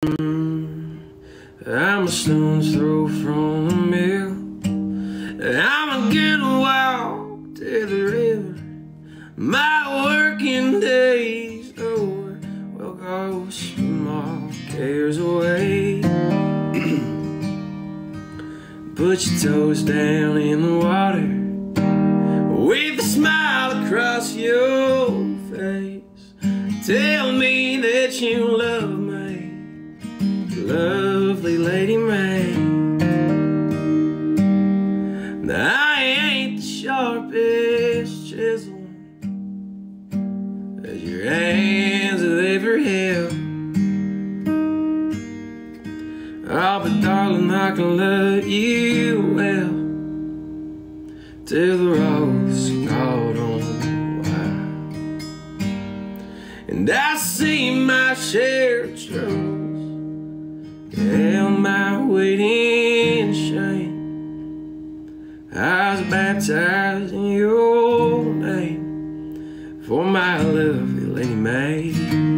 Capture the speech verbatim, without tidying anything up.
I'm a stone's throw from the mill. I'm a good walk to the river. My working day's over. Well, go swim all cares away. Put your toes down in the water with a smile across your face. Tell me that you love me, lovely Lady May. Now, I ain't the sharpest chisel that your hands have ever held. Oh, but darling, I can love you well till the rose caught on fire. And I see my share of troubles, yeah, my weight in shame. I was baptized in your name for my lovely Lady May.